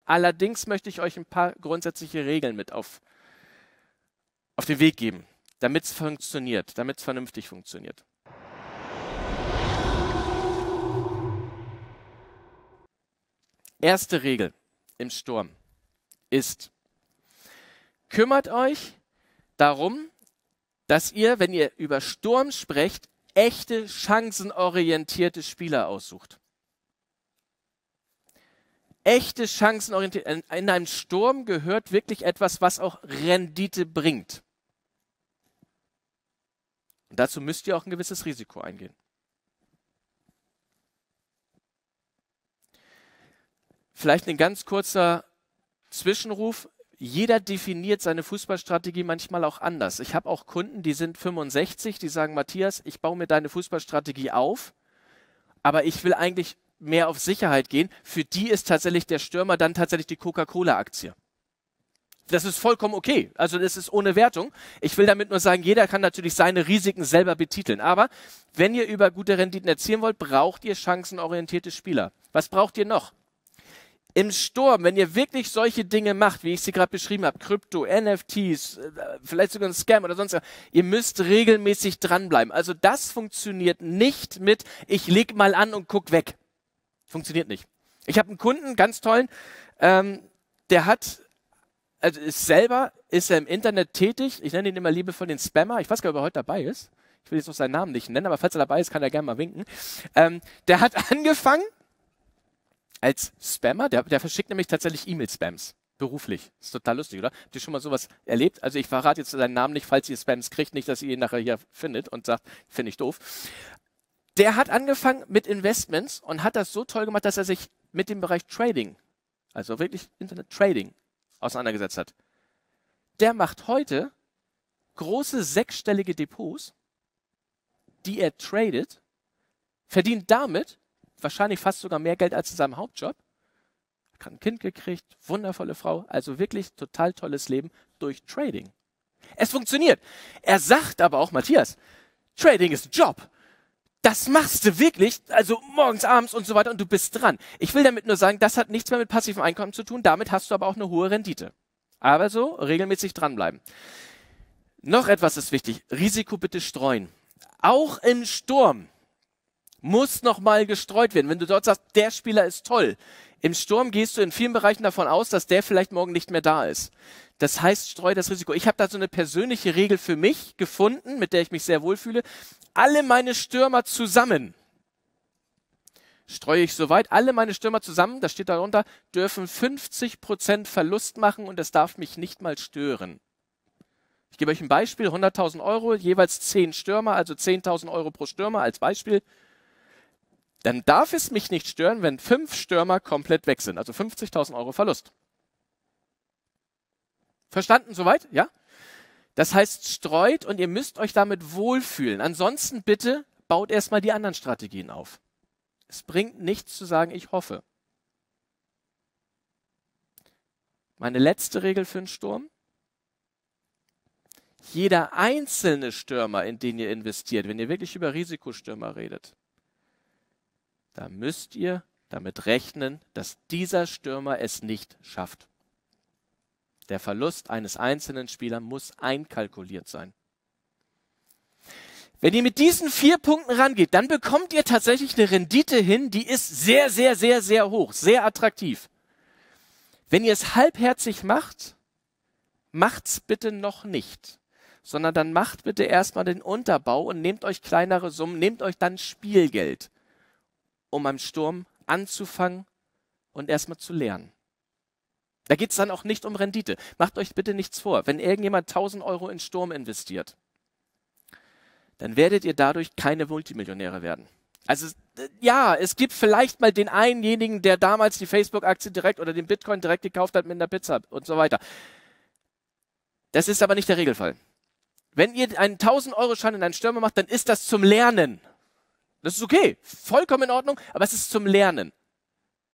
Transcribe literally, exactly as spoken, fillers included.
Allerdings möchte ich euch ein paar grundsätzliche Regeln mit auf, auf den Weg geben, damit es funktioniert, damit es vernünftig funktioniert. Erste Regel im Sturm ist, kümmert euch darum, dass ihr, wenn ihr über Sturm sprecht, echte chancenorientierte Spieler aussucht. Echte chancenorientierte. In, in einem Sturm gehört wirklich etwas, was auch Rendite bringt. Und dazu müsst ihr auch ein gewisses Risiko eingehen. Vielleicht ein ganz kurzer Zwischenruf. Jeder definiert seine Fußballstrategie manchmal auch anders. Ich habe auch Kunden, die sind fünfundsechzig, die sagen, Matthias, ich baue mir deine Fußballstrategie auf, aber ich will eigentlich mehr auf Sicherheit gehen. Für die ist tatsächlich der Stürmer dann tatsächlich die Coca-Cola-Aktie. Das ist vollkommen okay. Also das ist ohne Wertung. Ich will damit nur sagen, jeder kann natürlich seine Risiken selber betiteln. Aber wenn ihr über gute Renditen erzielen wollt, braucht ihr chancenorientierte Spieler. Was braucht ihr noch? Im Sturm, wenn ihr wirklich solche Dinge macht, wie ich sie gerade beschrieben habe, Krypto, N F Ts, vielleicht sogar ein Scam oder sonst was, ihr müsst regelmäßig dranbleiben. Also das funktioniert nicht mit, ich leg mal an und guck weg. Funktioniert nicht. Ich habe einen Kunden, ganz tollen, ähm, der hat, also ist selber, ist er im Internet tätig, ich nenne ihn immer liebevoll den Spammer, ich weiß gar nicht, ob er heute dabei ist, ich will jetzt noch seinen Namen nicht nennen, aber falls er dabei ist, kann er gerne mal winken. Ähm, der hat angefangen, als Spammer, der, der verschickt nämlich tatsächlich E-Mail-Spams, beruflich. Ist total lustig, oder? Habt ihr schon mal sowas erlebt? Also ich verrate jetzt seinen Namen nicht, falls ihr Spams kriegt, nicht, dass ihr ihn nachher hier findet und sagt, finde ich doof. Der hat angefangen mit Investments und hat das so toll gemacht, dass er sich mit dem Bereich Trading, also wirklich Internet-Trading, auseinandergesetzt hat. Der macht heute große sechsstellige Depots, die er tradet, verdient damit wahrscheinlich fast sogar mehr Geld als in seinem Hauptjob. Hat ein Kind gekriegt, wundervolle Frau, also wirklich total tolles Leben durch Trading. Es funktioniert. Er sagt aber auch, Matthias, Trading ist ein Job. Das machst du wirklich, also morgens, abends und so weiter und du bist dran. Ich will damit nur sagen, das hat nichts mehr mit passivem Einkommen zu tun, damit hast du aber auch eine hohe Rendite. Aber so regelmäßig dranbleiben. Noch etwas ist wichtig, Risiko bitte streuen. Auch im Sturm muss nochmal gestreut werden. Wenn du dort sagst, der Spieler ist toll, im Sturm gehst du in vielen Bereichen davon aus, dass der vielleicht morgen nicht mehr da ist. Das heißt, streu das Risiko. Ich habe da so eine persönliche Regel für mich gefunden, mit der ich mich sehr wohlfühle. Alle meine Stürmer zusammen, streue ich soweit, alle meine Stürmer zusammen, das steht darunter, dürfen fünfzig Prozent Verlust machen und es darf mich nicht mal stören. Ich gebe euch ein Beispiel, hunderttausend Euro, jeweils zehn Stürmer, also zehntausend Euro pro Stürmer als Beispiel. Dann darf es mich nicht stören, wenn fünf Stürmer komplett weg sind, also fünfzigtausend Euro Verlust. Verstanden soweit? Ja? Das heißt, streut und ihr müsst euch damit wohlfühlen. Ansonsten bitte baut erstmal die anderen Strategien auf. Es bringt nichts zu sagen, ich hoffe. Meine letzte Regel für einen Sturm. Jeder einzelne Stürmer, in den ihr investiert, wenn ihr wirklich über Risikostürmer redet, da müsst ihr damit rechnen, dass dieser Stürmer es nicht schafft. Der Verlust eines einzelnen Spielers muss einkalkuliert sein. Wenn ihr mit diesen vier Punkten rangeht, dann bekommt ihr tatsächlich eine Rendite hin, die ist sehr, sehr, sehr, sehr hoch, sehr attraktiv. Wenn ihr es halbherzig macht, macht's bitte noch nicht, sondern dann macht bitte erstmal den Unterbau und nehmt euch kleinere Summen, nehmt euch dann Spielgeld, um am Sturm anzufangen und erstmal zu lernen. Da geht es dann auch nicht um Rendite. Macht euch bitte nichts vor. Wenn irgendjemand tausend Euro in Sturm investiert, dann werdet ihr dadurch keine Multimillionäre werden. Also ja, es gibt vielleicht mal den einjenigen, der damals die Facebook-Aktie direkt oder den Bitcoin direkt gekauft hat mit einer Pizza und so weiter. Das ist aber nicht der Regelfall. Wenn ihr einen tausend Euro Schein in einen Stürmer macht, dann ist das zum Lernen. Das ist okay, vollkommen in Ordnung, aber es ist zum Lernen.